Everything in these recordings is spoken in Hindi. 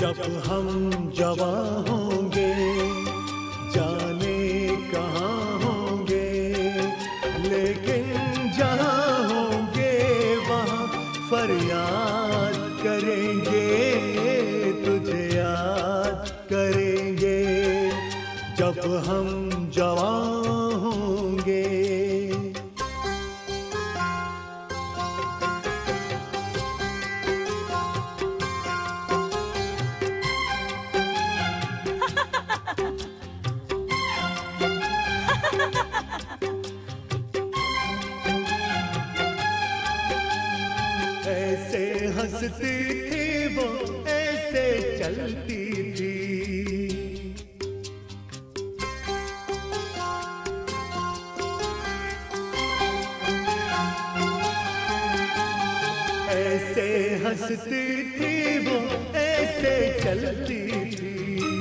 जब हम जवां होंगे जाने कहाँ होंगे, लेकिन जहाँ होंगे वहाँ फरियाद करेंगे, तुझे याद करेंगे जब हम जवां होंगे। ऐसे हंसती थी वो, ऐसे चलती थी, ऐसे हंसती थी वो, ऐसे चलती थी,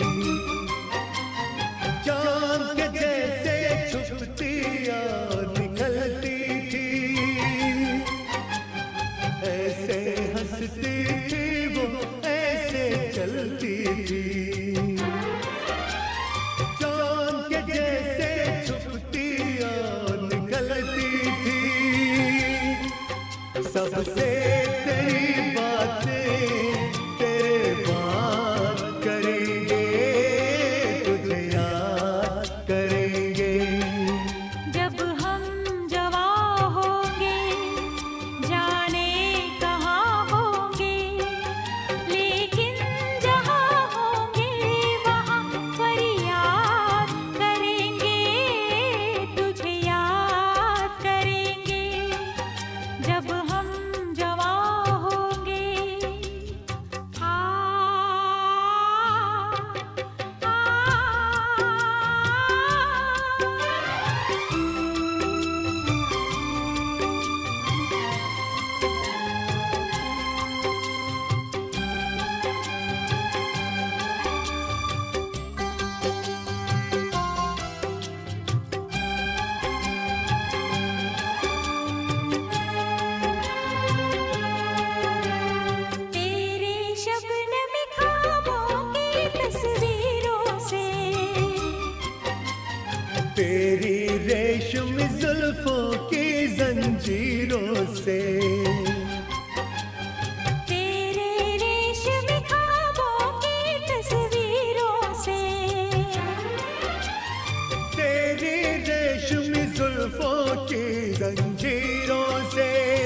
चांद के जैसे छुपती और निकलती थी, ऐसे हंसती थी वो, ऐसे चलती थी, चांद के जैसे छुपती और निकलती थी, सबसे तेरी बातें तेरे बात करेंगे, तुझे याद करेंगे जब हम जवां होंगे जाने कहाँ होंगे, लेकिन जहाँ होंगे वहाँ फरियाद करेंगे, तुझे याद करेंगे जब हम जवां होंगे। आ, आ, तेरे शबनम ख्वाबों की तस्वीरों से, तेरी रेशमी जुल्फों की जंजीरों से, तेरे रेशमी ख्वाबों की तस्वीरों से, तेरी रेशमी जुल्फों की जंजीरों से,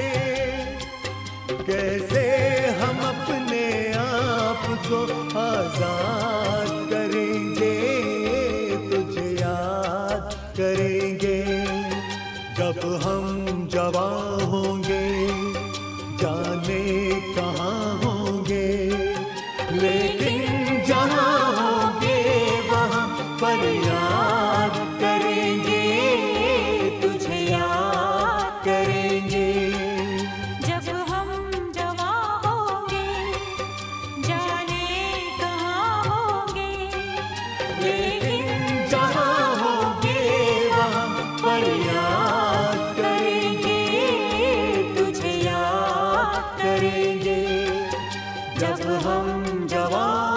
कैसे हम अपने आप को आजाद करेंगे, तुझे याद करेंगे जब हम जवां होंगे जाने कहाँ होंगे, लेकिन जहाँ होंगे वहाँ फरियाद करेंगे, तुझे याद करेंगे जब हम जवां होंगे जाने कहाँ होंगे, लेकिन जहाँ होंगे वहाँ फरियाद करेंगे, तुझे याद करेंगे जब हम जवां